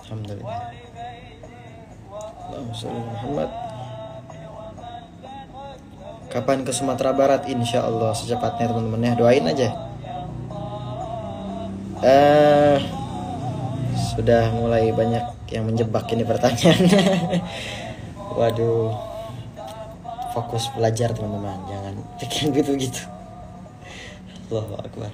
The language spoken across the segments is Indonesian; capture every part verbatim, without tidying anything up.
Alhamdulillah. Allahumma sholli ala Muhammad. Kapan ke Sumatera Barat? Insya Allah secepatnya teman-teman ya, doain aja. Eh, sudah mulai banyak yang menjebak ini pertanyaannya. Waduh, fokus belajar teman-teman, jangan pikir gitu-gitu. Allahu Akbar.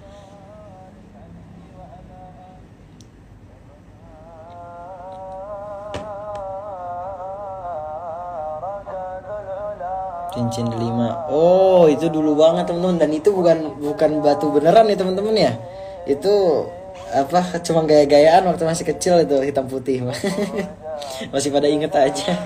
Cincin delima. Oh, itu dulu banget teman-teman, dan itu bukan bukan batu beneran ya teman-teman ya. Itu apa, cuma gaya-gayaan waktu masih kecil, itu hitam putih. Masih pada inget aja.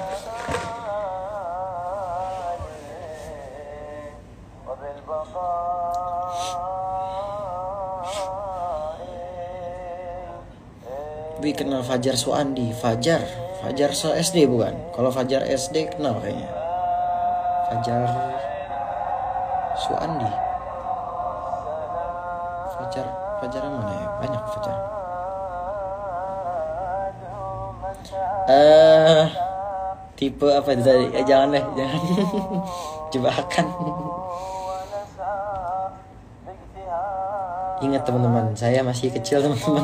Bi kenal Fajar Suandi. Fajar Fajar so S D bukan? Kalau Fajar S D kenal kayaknya. Fajar Suandi. Fajar Fajar mana ya? Banyak Fajar. Eh, tipe apa itu tadi? Eh, jangan deh, jangan. Jebakan. Ingat teman-teman, saya masih kecil teman-teman.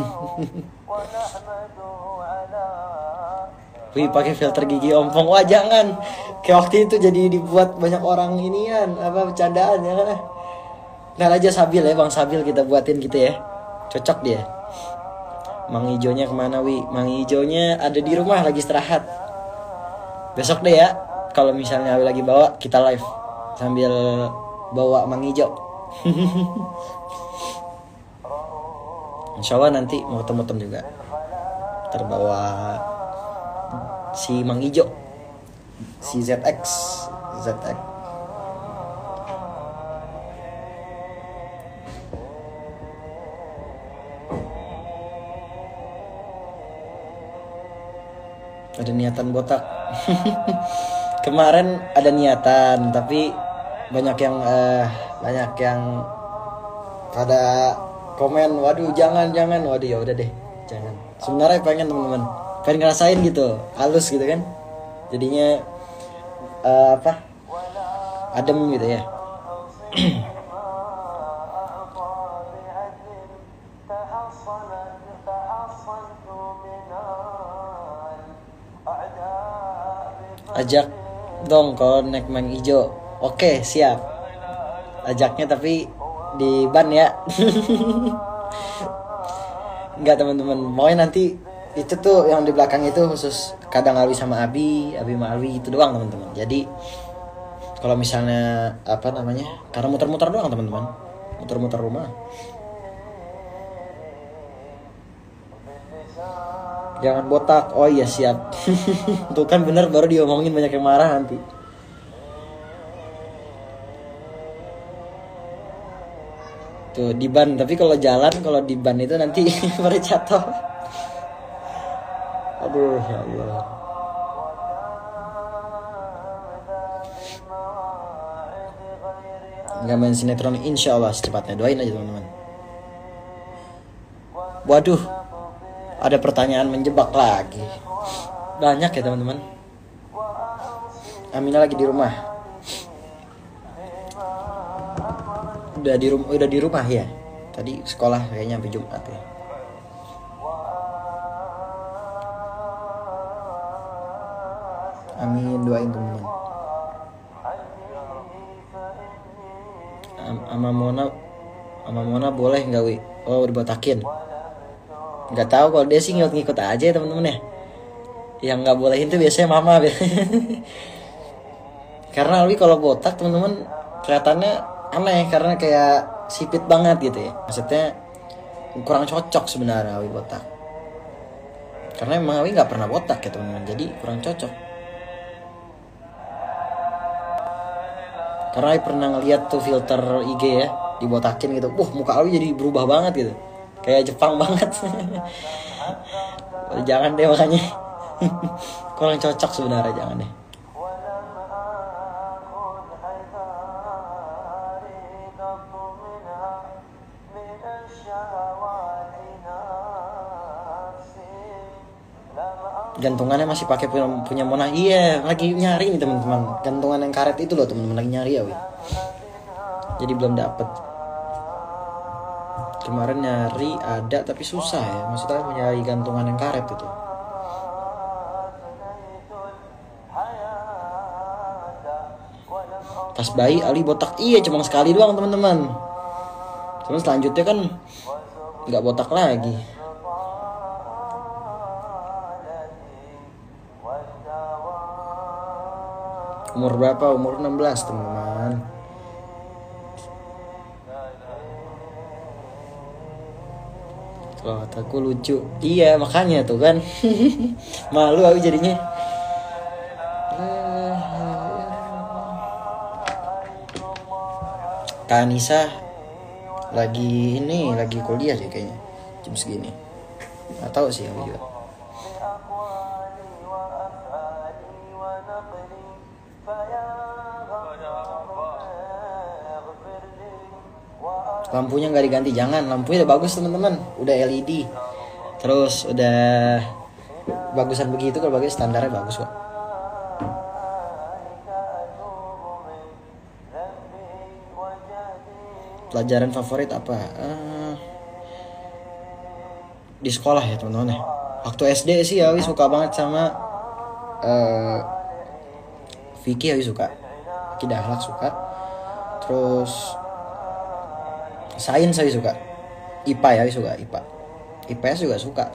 Wih, pakai filter gigi ompong. Wah, jangan. Kayak waktu itu jadi dibuat banyak orang inian, apa bercandaan ya kan. Ntar aja Sabil ya, Bang Sabil kita buatin gitu ya. Cocok dia. Mang Ijonya kemana, Wi? Mang Ijonya ada di rumah lagi istirahat. Besok deh ya, kalau misalnya Wi lagi bawa, kita live sambil bawa Mang Ijo. Insya Allah nanti mau ketemu-temu juga. Terbawa si Mang Ijo, si Z X Z X. Ada niatan botak. Kemarin ada niatan, tapi banyak yang uh, banyak yang pada komen, waduh jangan jangan, waduh ya udah deh, jangan. Sebenarnya pengen teman-teman, pengen ngerasain gitu, halus gitu kan, jadinya uh, apa, adem gitu ya. Ajak dong kalau naik Mang Ijo. Oke, siap. Ajaknya tapi di ban ya. Enggak teman-teman, maunya nanti itu tuh yang di belakang itu khusus kadang Alwi sama Abi, Abi sama Alwi itu doang teman-teman. Jadi kalau misalnya apa namanya, karena muter-muter doang teman-teman, muter-muter rumah. Jangan botak. Oh iya siap. Tuh kan bener, baru diomongin banyak yang marah nanti. Tuh di ban, tapi kalau jalan, kalau di ban itu nanti pada jatuh. Aduh ya Allah. Nggak main sinetron insya Allah secepatnya, doain aja teman-teman. Waduh, ada pertanyaan menjebak lagi. Banyak ya teman-teman. Amina lagi di rumah. Udah di rumah, udah di rumah ya. Tadi sekolah kayaknya sampai Jumat ya. Amin, doain teman-teman. Ama Mona, Ama Mona boleh nggak Wi? Oh dibotakin. Nggak tahu, kalau dia sih ngikut-ngikut aja ya teman-teman ya. Yang nggak bolehin tuh biasanya mama. Karena Alwi kalau botak teman-teman kelihatannya aneh, karena kayak sipit banget gitu ya. Maksudnya kurang cocok sebenarnya Alwi botak. Karena emang Alwi nggak pernah botak ya teman-teman, jadi kurang cocok. Karena Alwi pernah ngeliat tuh filter I G ya, dibotakin gitu. Wah, muka Alwi jadi berubah banget gitu. Kayak Jepang banget. Jangan deh makanya. Kurang cocok sebenarnya, jangan deh. gantungannya masih pakai punya, punya Mona. Iya, lagi nyari nih teman-teman. Gantungan yang karet itu loh teman-teman, lagi nyari ya, wih. Jadi belum dapet. Kemarin nyari ada tapi susah ya. Maksudnya nyari gantungan yang karet itu. Tas bayi Ali botak. Iya, cuma sekali doang teman-teman. Terus selanjutnya kan nggak botak lagi. Umur berapa? Umur enam belas teman-teman. Kalau kataku lucu. Iya makanya tuh kan. Malu aku jadinya. Kak Anissa lagi ini lagi kuliah sih kayaknya jam segini. Nggak tahu sih aku juga. Lampunya nggak diganti, jangan. Lampunya udah bagus teman-teman, udah L E D. Terus udah bagusan begitu, kalau bagus standarnya bagus kok. Pelajaran favorit apa? Uh, di sekolah ya teman-teman ya. Waktu S D sih Awi suka banget sama uh, Vicky, Awi suka. Vicky Dahlak suka. Terus sains saya suka, I P A ya suka, I P A, I P S juga suka.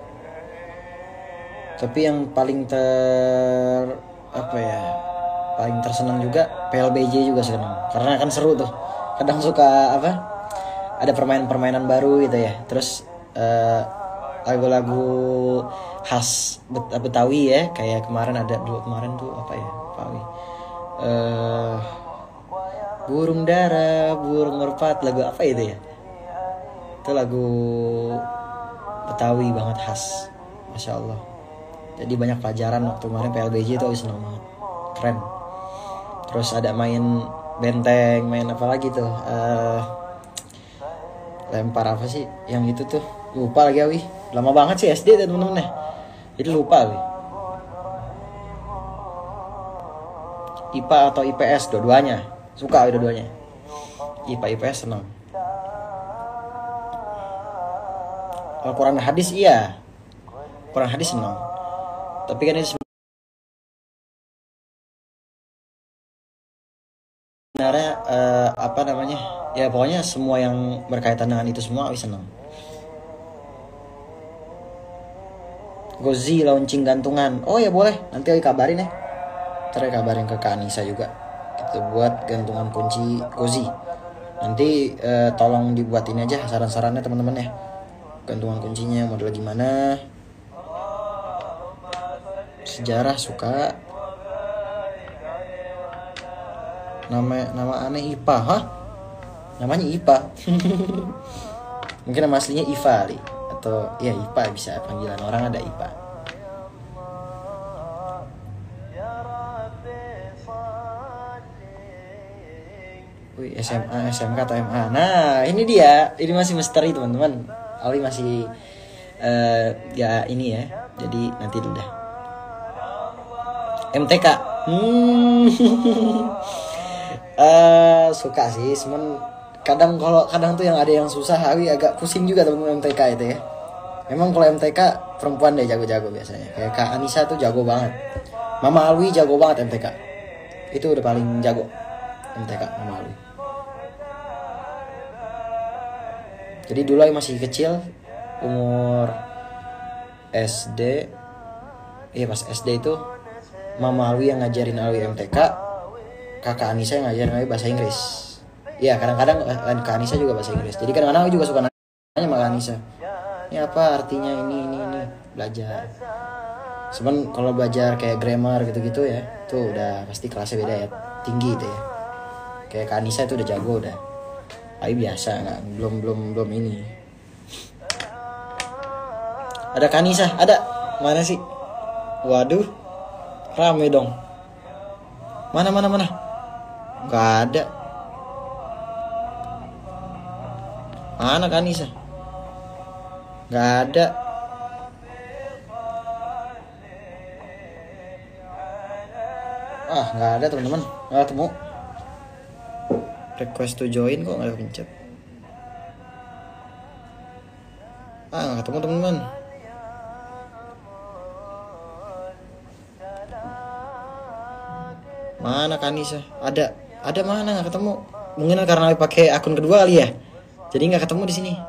Tapi yang paling ter apa ya, paling tersenang juga P L B J juga senang, karena kan seru tuh. Kadang suka apa, ada permainan-permainan baru gitu ya. Terus uh, lagu-lagu khas Betawi ya, kayak kemarin ada dulu kemarin tuh apa ya, Betawi. Uh, burung dara, burung merpati, lagu apa itu ya? Itu lagu Betawi banget khas, Masya Allah. Jadi banyak pelajaran waktu kemarin P L B J itu aku senang banget, keren. Terus ada main benteng, main apa lagi tuh, uh, lempar apa sih yang itu tuh, lupa lagi Awi. Lama banget sih S D teman-teman ya, jadi lupa Awi. I P A atau I P S, dua-duanya suka, dua-duanya. I P A I P S senang. Al-Quran hadis iya, Quran hadis senang. Tapi kan ini sebenarnya uh, apa namanya, ya pokoknya semua yang berkaitan dengan itu semua Awi senang. Gozi launching gantungan, oh ya boleh, nanti Awi kabarin ya. Ntar kabarin ke Kak Anissa juga, kita buat gantungan kunci Gozi. Nanti uh, tolong dibuat ini aja saran-sarannya teman-teman ya, gantungan kuncinya model gimana. Sejarah suka. Nama nama aneh I P A, hah? Namanya I P A. Mungkin nama aslinya Iva kali, atau ya I P A bisa, panggilan orang ada I P A. Wih, S M A, S M K atau M A. Nah, ini dia. Ini masih misteri teman-teman. Ali masih uh, ya ini ya. Jadi nanti dulu dah. M T K. Hmm. uh, suka sih, cuman kadang kalau kadang tuh yang ada yang susah, Awi agak pusing juga teman-teman M T K itu ya. Memang kalau M T K perempuan deh jago-jago biasanya. Kayak Kak Anissa tuh jago banget. Mama Alwi jago banget M T K. Itu udah paling jago M T K Mama Alwi. Jadi dulu Awi masih kecil, umur S D. Iya pas S D itu Mama Alwi yang ngajarin Alwi M T K, Kakak Anissa yang ngajarin Alwi bahasa Inggris. Iya kadang-kadang Kak Anissa juga bahasa Inggris. Jadi kadang-kadang Alwi juga suka nanya sama Kak Anissa, ini apa artinya ini ini ini, belajar. Cuman kalau belajar kayak grammar gitu-gitu ya, tuh udah pasti kelasnya beda ya, tinggi itu ya. Kayak Kak Anissa itu udah jago udah. Alwi biasa nggak, belum belum belum ini. Ada Kak Anissa, ada mana sih? Waduh, rame dong. Mana mana mana? Gak ada. Mana Kak Anissa? Gak ada. Ah, nggak ada teman-teman, nggak ketemu. Request to join kok nggak pencet. Ah, nggak ketemu teman-teman. Mana Kanisa? Ada, ada mana nggak ketemu? Mungkin karena pakai akun kedua kali ya, jadi nggak ketemu di sini.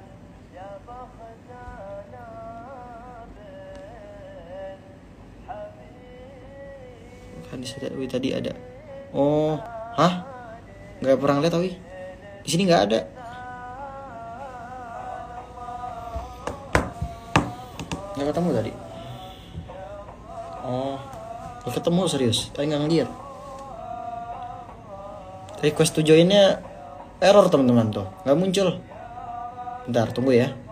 Kanisa tadi, tadi ada. Oh, hah? Nggak pernah lihat Awi. Di sini nggak ada. Nggak ketemu tadi. Oh, nggak ketemu serius. Tadi nggak ngeliat. Request to joinnya error teman-teman tuh, nggak muncul. Bentar, tunggu ya.